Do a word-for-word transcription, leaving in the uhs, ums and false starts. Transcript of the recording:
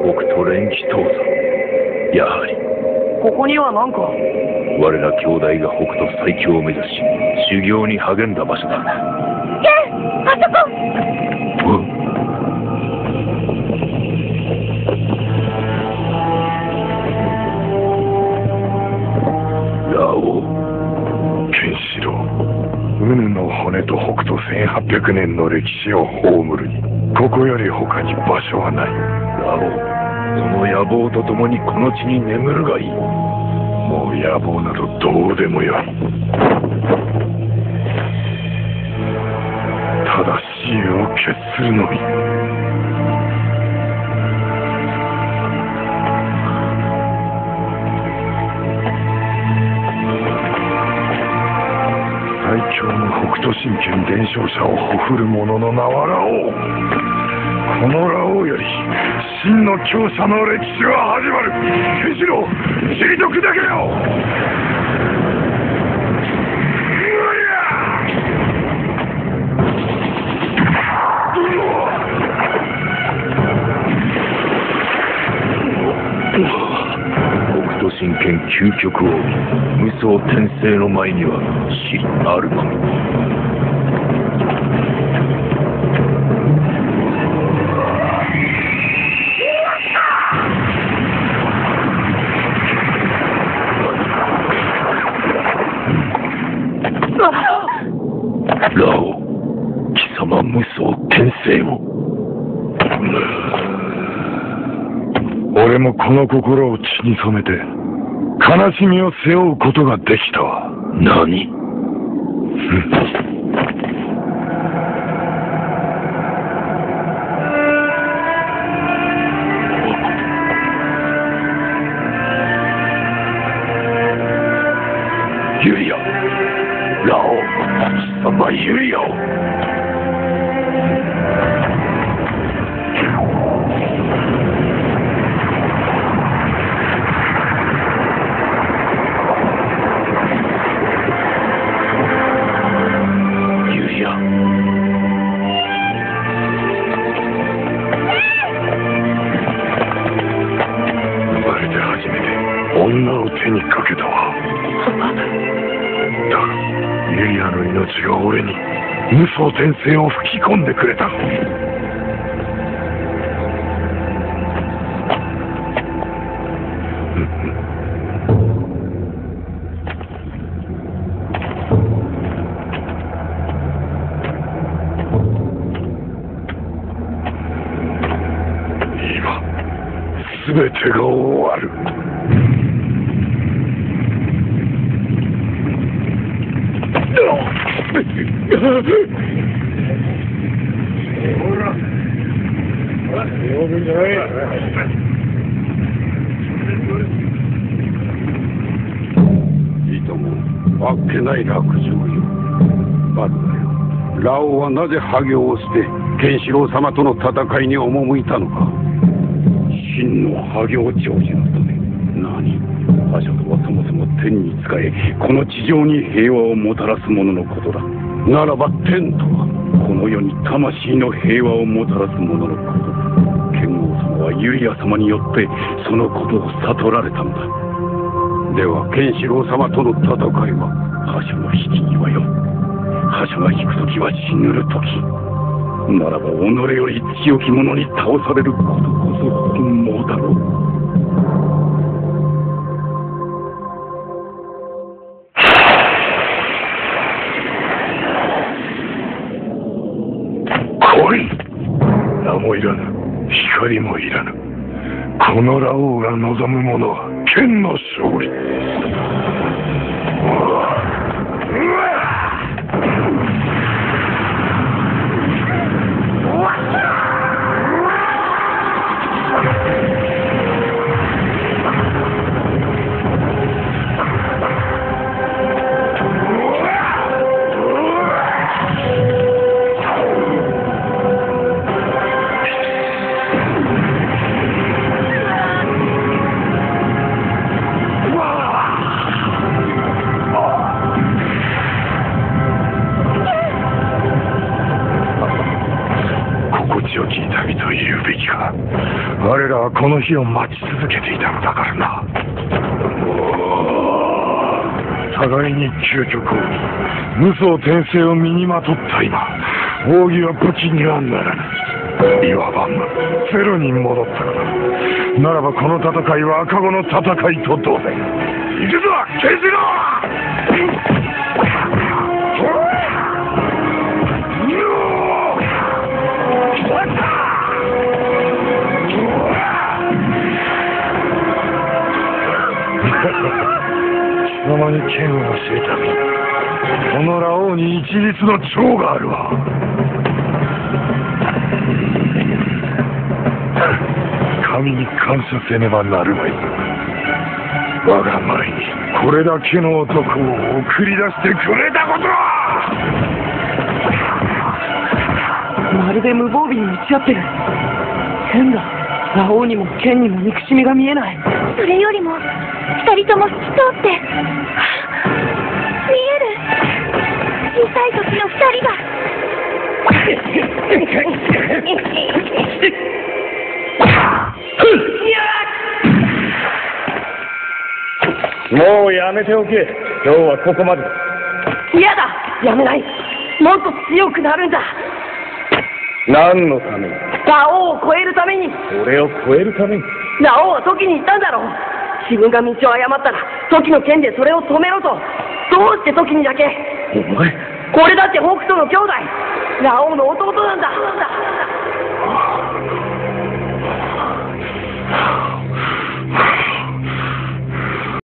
北斗連騎刀座。やはりここには何か。 我ら兄弟が北斗最強を目指し修行に励んだ場所だ。 ケン、あそこ。 ラオウ、ケンシロウ、ウヌの骨と北斗せんはっぴゃくねんの歴史を葬るにここより他に場所はない。ラオウ、その野望とともにこの地に眠るがいい。もう野望などどうでもよい。ただ死を決するのみ。最強の北斗神拳伝承者をほふる者の名はラオウ。このラオウより真の強者の歴史は始まる。ケンシロウ、退くだけよ。北斗神拳究極奥義無双転生の前には死あるのみ。ラオウ、貴様無双転生を。俺もこの心を血に染めて悲しみを背負うことができたわ。何？ユリア、ラオウ、貴様ユリアを。女を手にかけたわ。だがユリアの命が俺に無双転生を吹き込んでくれた。今全てが終わる。いとも、あっけない落城よ。バルだよ。ラオウはなぜハ行を捨てケンシロウ様との戦いに赴いたのか。真のハ行成就のため。何？覇者とはそもそも天に仕えこの地上に平和をもたらすもののことだ。ならば天とはこの世に魂の平和をもたらすもののこと。剣王様はユリア様によってそのことを悟られたのだ。ではケンシロウ様との戦いは覇者の引き際よ。覇者が引く時は死ぬる時。ならば己より強き者に倒されることこそ本望だろう。名もいらぬ、光もいらぬ。このラオウが望むものは剣の勝利。うわうわうわ我らはこの日を待ち続けていたのだからな。互いに究極を無双転生を身にまとった今、奥義は武器にはならぬ。いわばゼロに戻ったのだ。ならばこの戦いは赤子の戦いと同然。行くぞケンシロウ。貴様に剣を教えためにこのラオウに一律の長があるわ。神に感謝せねばなるまい。我が前にこれだけの男を送り出してくれたことは。 まるで無防備に打ち合ってる。変だ。ラオウにも剣にも憎しみが見えない。 それよりも二人とも透き通って見える。小さい時の二人が。 もうやめておけ。今日はここまでだ。 嫌だ。やめない。もっと強くなるんだ。 何のために？ ラオウを超えるために。 俺を超えるために？ ラオウはトキに言ったんだろう。自分が道を誤ったらトキの剣でそれを止めろと。どうしてトキにだけ？ お前、 これだって北斗の兄弟、ラオウの弟なんだ。 はあ